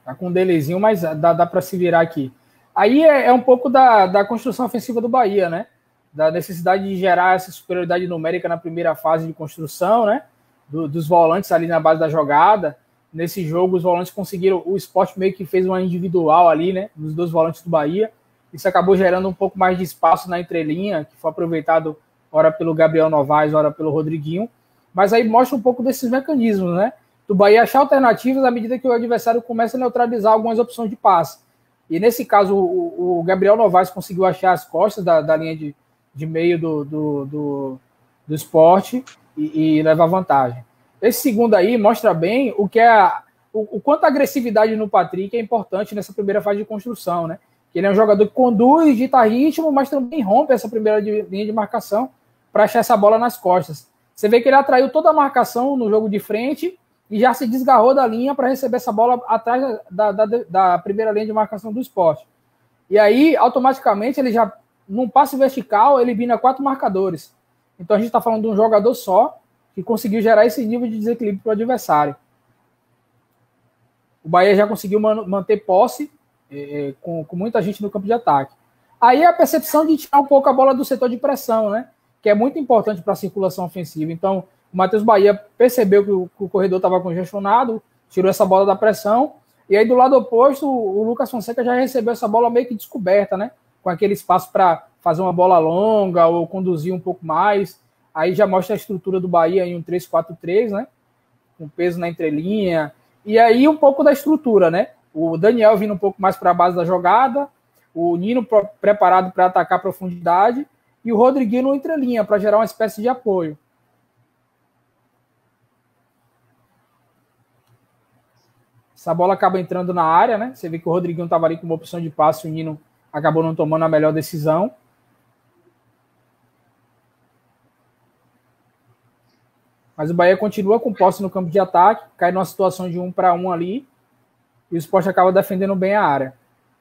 Tá com um delayzinho, mas dá para se virar aqui. Aí é um pouco da construção ofensiva do Bahia, né? Da necessidade de gerar essa superioridade numérica na primeira fase de construção, né? Dos volantes ali na base da jogada. Nesse jogo, os volantes conseguiram... O Sport meio que fez uma individual ali, né? Dos dois volantes do Bahia. Isso acabou gerando um pouco mais de espaço na entrelinha, que foi aproveitado ora pelo Gabriel Novaes, ora pelo Rodriguinho. Mas aí mostra um pouco desses mecanismos, né? Do Bahia achar alternativas à medida que o adversário começa a neutralizar algumas opções de passe. E nesse caso, o Gabriel Novaes conseguiu achar as costas da linha de meio do Sport e levar vantagem. Esse segundo aí mostra bem o que o quanto a agressividade no Patrick é importante nessa primeira fase de construção, né? Ele é um jogador que conduz, dita ritmo, mas também rompe essa primeira linha de marcação para achar essa bola nas costas. Você vê que ele atraiu toda a marcação no jogo de frente e já se desgarrou da linha para receber essa bola atrás da primeira linha de marcação do Sport. E aí, automaticamente, ele já, num passe vertical, elimina 4 marcadores. Então, a gente está falando de um jogador só que conseguiu gerar esse nível de desequilíbrio para o adversário. O Bahia já conseguiu manter posse com muita gente no campo de ataque. Aí a percepção de tirar um pouco a bola do setor de pressão, né? Que é muito importante para a circulação ofensiva. Então, o Matheus Bahia percebeu que o corredor estava congestionado, tirou essa bola da pressão, e aí do lado oposto, o Lucas Fonseca já recebeu essa bola meio que descoberta, né? Com aquele espaço para fazer uma bola longa ou conduzir um pouco mais. Aí já mostra a estrutura do Bahia em um 3-4-3, né? Com peso na entrelinha. E aí um pouco da estrutura, né? O Daniel vindo um pouco mais para a base da jogada, o Nino preparado para atacar a profundidade e o Rodriguinho no entrelinha para gerar uma espécie de apoio. Essa bola acaba entrando na área, né? Você vê que o Rodriguinho estava ali com uma opção de passe, o Nino acabou não tomando a melhor decisão. Mas o Bahia continua com posse no campo de ataque, cai numa situação de 1-1 ali, e o Sport acaba defendendo bem a área.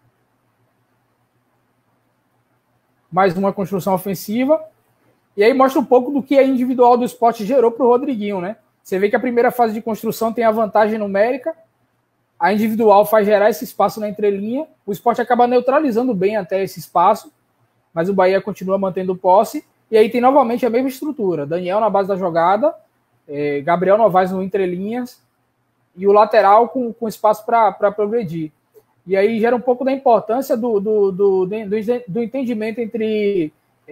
Mais uma construção ofensiva. E aí mostra um pouco do que a individual do Sport gerou para o Rodriguinho, né? Você vê que a primeira fase de construção tem a vantagem numérica, a individual faz gerar esse espaço na entrelinha, o Sport acaba neutralizando bem até esse espaço, mas o Bahia continua mantendo posse, e aí tem novamente a mesma estrutura. Daniel na base da jogada, Gabriel Novaes no entrelinhas, e o lateral com espaço para progredir. E aí gera um pouco da importância do entendimento entre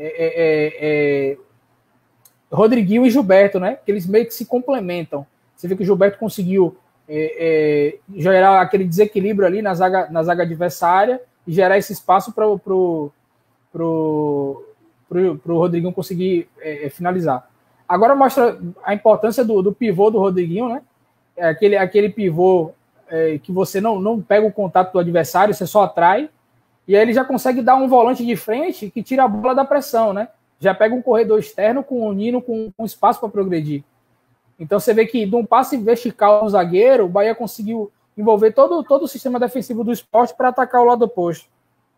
Rodriguinho e Gilberto, né? Que eles meio que se complementam. Você vê que o Gilberto conseguiu gerar aquele desequilíbrio ali na zaga adversária e gerar esse espaço para o Rodriguinho conseguir finalizar. Agora mostra a importância do pivô do Rodriguinho, né? Aquele pivô que você não pega o contato do adversário, você só atrai, e aí ele já consegue dar um volante de frente que tira a bola da pressão, né? Já pega um corredor externo com o Nino com espaço para progredir. Então você vê que de um passe vertical no zagueiro, o Bahia conseguiu envolver todo o sistema defensivo do Sport para atacar o lado oposto.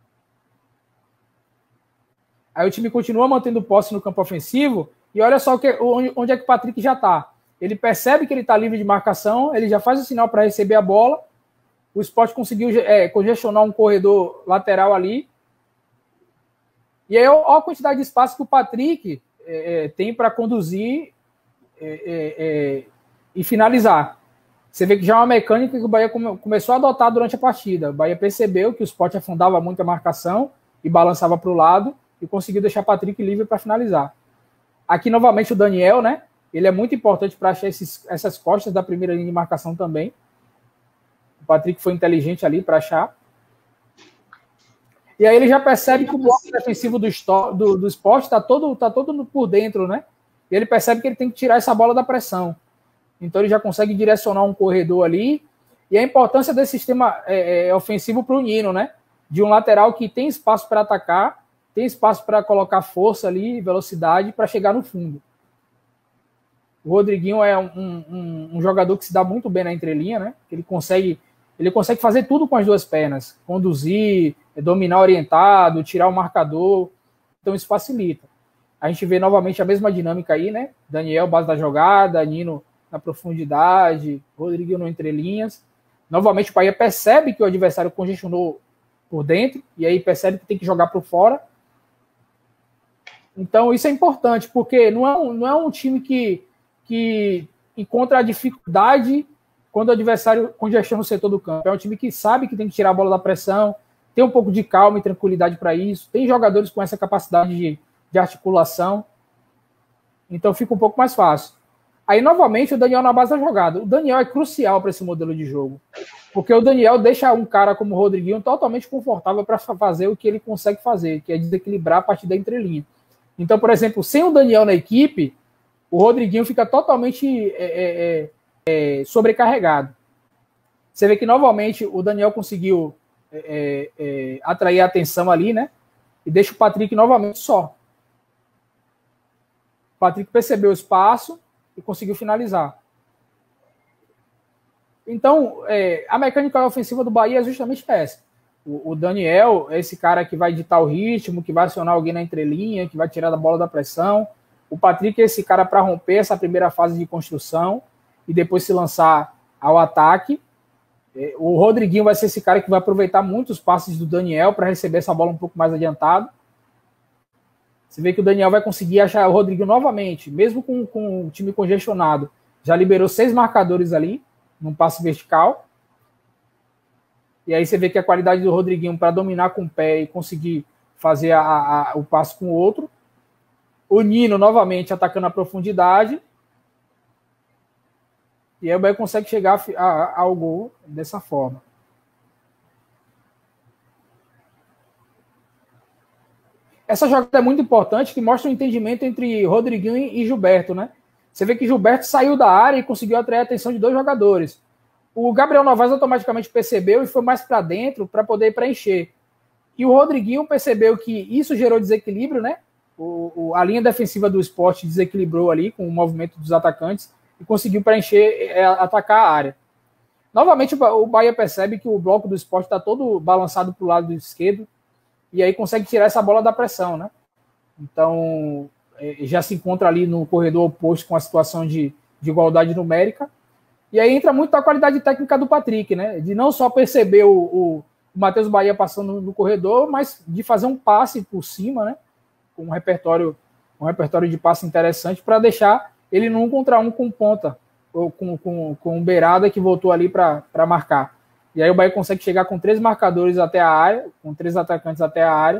Aí o time continua mantendo posse no campo ofensivo, e olha só onde é que o Patrick já está. Ele percebe que ele está livre de marcação, ele já faz o sinal para receber a bola, o Sport conseguiu congestionar um corredor lateral ali, e aí olha a quantidade de espaço que o Patrick tem para conduzir e finalizar. Você vê que já é uma mecânica que o Bahia começou a adotar durante a partida. O Bahia percebeu que o Sport afundava muito a marcação e balançava para o lado e conseguiu deixar o Patrick livre para finalizar. Aqui, novamente, o Daniel, né? Ele é muito importante para achar essas costas da primeira linha de marcação também. O Patrick foi inteligente ali para achar. E aí ele já percebe que o bloco defensivo do Sport está todo por dentro, né? E ele percebe que ele tem que tirar essa bola da pressão. Então ele já consegue direcionar um corredor ali. E a importância desse sistema ofensivo para o Nino, né? De um lateral que tem espaço para atacar, tem espaço para colocar força ali, velocidade, para chegar no fundo. O Rodriguinho é um jogador que se dá muito bem na entrelinha, né? Ele consegue fazer tudo com as duas pernas. Conduzir, dominar orientado, tirar o marcador. Então isso facilita. A gente vê novamente a mesma dinâmica aí, né? Daniel, base da jogada, Nino na profundidade, Rodriguinho no entrelinhas. Novamente, o Bahia percebe que o adversário congestionou por dentro, e aí percebe que tem que jogar por fora. Então, isso é importante, porque não é um time que encontra a dificuldade quando o adversário congestiona o setor do campo. É um time que sabe que tem que tirar a bola da pressão, tem um pouco de calma e tranquilidade para isso, tem jogadores com essa capacidade de articulação, então fica um pouco mais fácil. Aí, novamente, o Daniel na base da jogada. O Daniel é crucial para esse modelo de jogo, porque o Daniel deixa um cara como o Rodriguinho totalmente confortável para fazer o que ele consegue fazer, que é desequilibrar a partir da entrelinha. Então, por exemplo, sem o Daniel na equipe, o Rodriguinho fica totalmente sobrecarregado. Você vê que, novamente, o Daniel conseguiu atrair a atenção ali, né? E deixa o Patrick novamente só. O Patrick percebeu o espaço e conseguiu finalizar. Então, a mecânica ofensiva do Bahia é justamente essa. O Daniel é esse cara que vai ditar o ritmo, que vai acionar alguém na entrelinha, que vai tirar da bola da pressão. O Patrick é esse cara para romper essa primeira fase de construção e depois se lançar ao ataque. O Rodriguinho vai ser esse cara que vai aproveitar muitos passes do Daniel para receber essa bola um pouco mais adiantado. Você vê que o Daniel vai conseguir achar o Rodriguinho novamente, mesmo com o time congestionado. Já liberou 6 marcadores ali, num passe vertical. E aí você vê que a qualidade do Rodriguinho para dominar com o pé e conseguir fazer o passe com o outro. O Nino novamente atacando a profundidade. E aí o Bahia consegue chegar ao gol dessa forma. Essa jogada é muito importante, que mostra o entendimento entre Rodriguinho e Gilberto, né? Você vê que Gilberto saiu da área e conseguiu atrair a atenção de 2 jogadores. O Gabriel Novaes automaticamente percebeu e foi mais para dentro para poder preencher. E o Rodriguinho percebeu que isso gerou desequilíbrio, né? A linha defensiva do Sport desequilibrou ali com o movimento dos atacantes e conseguiu preencher, atacar a área. Novamente, o Bahia percebe que o bloco do Sport está todo balançado para o lado esquerdo e aí consegue tirar essa bola da pressão, né? Então, já se encontra ali no corredor oposto com a situação de igualdade numérica. E aí entra muito a qualidade técnica do Patrick, né? De não só perceber o Matheus Bahia passando no corredor, mas de fazer um passe por cima, né? Com um repertório de passe interessante para deixar ele no 1 contra 1 com ponta, ou com o Beirada que voltou ali para marcar. E aí o Bahia consegue chegar com 3 marcadores até a área, com 3 atacantes até a área,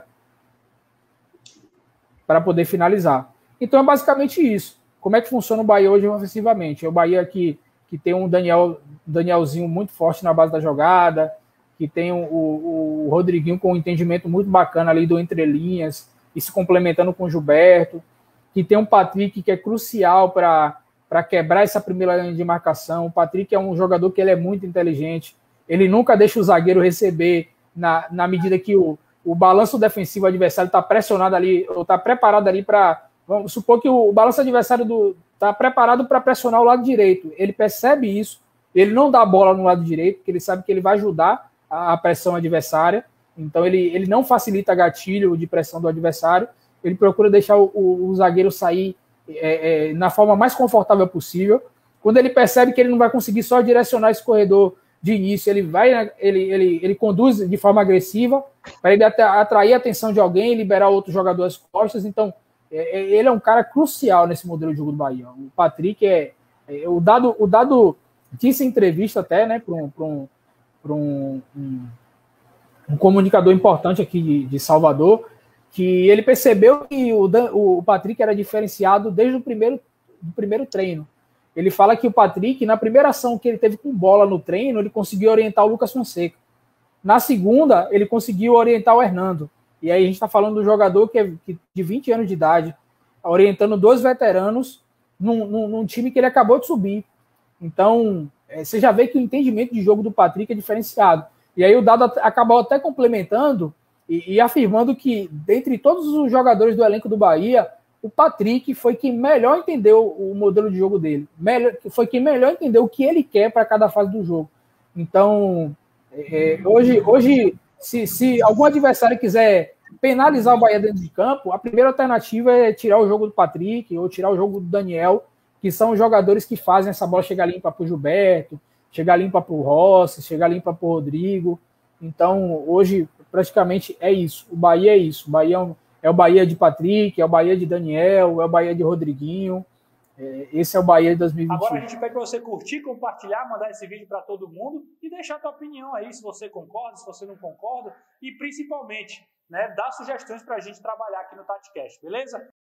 para poder finalizar. Então é basicamente isso. Como é que funciona o Bahia hoje ofensivamente? É o Bahia que tem um Danielzinho muito forte na base da jogada, que tem o Rodriguinho com um entendimento muito bacana ali do entrelinhas, e se complementando com o Gilberto, que tem um Patrick que é crucial para quebrar essa primeira linha de marcação. O Patrick é um jogador que ele é muito inteligente, ele nunca deixa o zagueiro receber na medida que o balanço defensivo adversário está pressionado ali, ou está preparado ali para... Vamos supor que o balanço adversário está preparado para pressionar o lado direito. Ele percebe isso, ele não dá a bola no lado direito, porque ele sabe que ele vai ajudar a pressão adversária. Então ele não facilita gatilho de pressão do adversário, ele procura deixar o zagueiro sair na forma mais confortável possível. Quando ele percebe que ele não vai conseguir só direcionar esse corredor de início, ele conduz de forma agressiva para ele atrair a atenção de alguém e liberar outro jogador às costas. Então, ele é um cara crucial nesse modelo de jogo do Bahia. O Patrick o Dado disse em entrevista até, né, para um comunicador importante aqui de Salvador, que ele percebeu que o Patrick era diferenciado desde o primeiro treino. Ele fala que o Patrick, na primeira ação que ele teve com bola no treino, ele conseguiu orientar o Lucas Fonseca. Na segunda, ele conseguiu orientar o Hernando. E aí a gente está falando do jogador que é de 20 anos de idade, orientando 2 veteranos num time que ele acabou de subir. Então, você já vê que o entendimento de jogo do Patrick é diferenciado. E aí o Dado acabou até complementando e afirmando que, dentre todos os jogadores do elenco do Bahia, o Patrick foi quem melhor entendeu o modelo de jogo dele. Foi quem melhor entendeu o que ele quer para cada fase do jogo. Então, hoje se algum adversário quiser penalizar o Bahia dentro de campo, a primeira alternativa é tirar o jogo do Patrick ou tirar o jogo do Daniel, que são os jogadores que fazem essa bola chegar limpa para o Gilberto, chega limpa para o Rossi, chega limpa para o Rodrigo. Então, hoje, praticamente é isso. O Bahia é isso. O Bahia é o Bahia de Patrick, é o Bahia de Daniel, é o Bahia de Rodriguinho. Esse é o Bahia de 2021. Agora a gente pede para você curtir, compartilhar, mandar esse vídeo para todo mundo e deixar a tua opinião aí, se você concorda, se você não concorda, e principalmente, né, dar sugestões para a gente trabalhar aqui no TatiCast, beleza?